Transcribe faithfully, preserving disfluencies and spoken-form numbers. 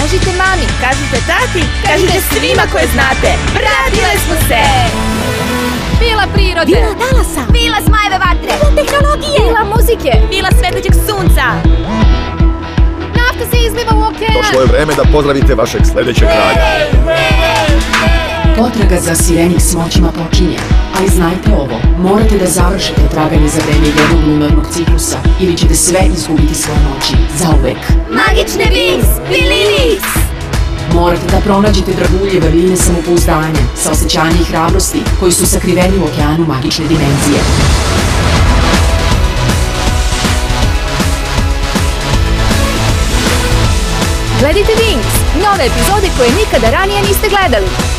Kažite mami, kažite tati, kažite svima koje znate. Vratile smo se! Vila prirode, Vila talasa, Vila zmajeve vatre, Vila tehnologije, vila muzike, Vila svetlećeg sunca. nafta se izliva u okean. Došlo je vreme da pozdravite vašeg sledećeg kralja. Potraga za Sirenix moćima počinje, ali znajte ovo, morate da završite traganje za vreme jednog lunarnog ciklusa ili ćete sve izgubiti svoje moći, zauvek. Magične Wings, Wililix. Morate da pronađete dragulje vrline samopouzdanja, saosećanja i hrabrosti koji su sakriveni u okeanu magične dimenzije. Gledajte Wings, nove epizode koje nikada ranije niste gledali.